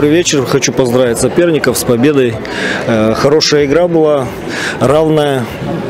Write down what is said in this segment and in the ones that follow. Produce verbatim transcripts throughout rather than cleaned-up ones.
добрый вечер. Хочу поздравить соперников с победой. Хорошая игра была, равная.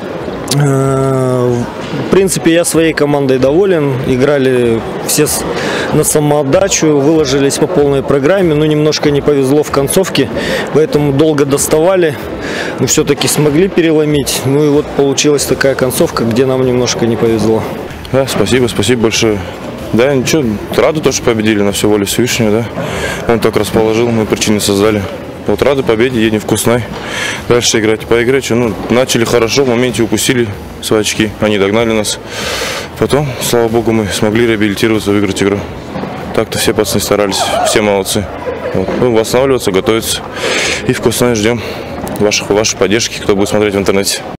В принципе, я своей командой доволен. Играли все на самоотдачу, выложились по полной программе, но немножко не повезло в концовке, поэтому долго доставали. Мы все-таки смогли переломить. Ну и вот получилась такая концовка, где нам немножко не повезло. Да, спасибо, спасибо большое. Да, ничего, рады то, что победили, на всю волю Всевышнего, да. Он так расположил, мы причины создали. Вот рады победе, едем в Куснай. Дальше играть. Поиграть, что, ну, начали хорошо, в моменте упустили свои очки, они догнали нас. Потом, слава богу, мы смогли реабилитироваться, выиграть игру. Так-то все пацаны старались, все молодцы. Вот. Будем восстанавливаться, готовиться. И в Куснай ждем ваших, вашей поддержки, кто будет смотреть в интернете.